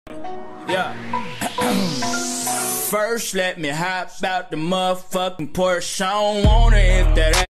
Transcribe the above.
Yeah. First, let me hop out the motherfucking Porsche. I don't want it if that